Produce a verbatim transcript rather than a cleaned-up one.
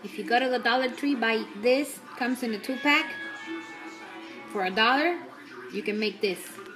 If you go to the Dollar Tree, buy this. Comes in a two pack. For a dollar, you can make this.